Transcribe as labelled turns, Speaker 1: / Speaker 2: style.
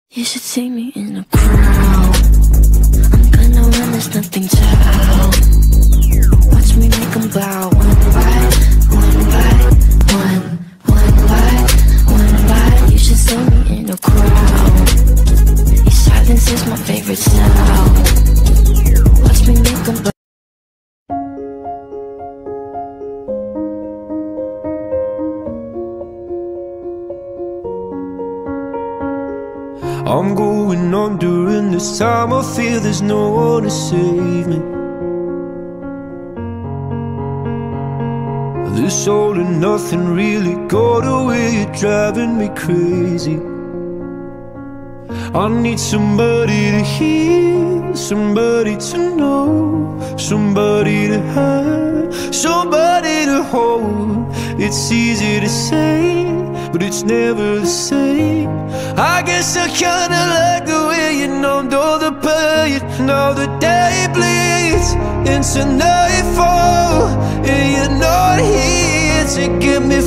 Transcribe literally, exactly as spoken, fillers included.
Speaker 1: You should see me in a crowd. I'm gonna run, there's nothing to out. Watch me make them bow. One by one by one, one by one by. You should see me in a crowd. Your silence is my favorite sound. Watch me make them bow.
Speaker 2: I'm going on during this time. I feel there's no one to save me. This all and nothing really got away, you're driving me crazy. I need somebody to hear, somebody to know, somebody to have, somebody to hold. It's easy to say, but it's never the same. I guess I kinda like the way you numbed all the pain. Now the day bleeds into nightfall, and you're not here to get me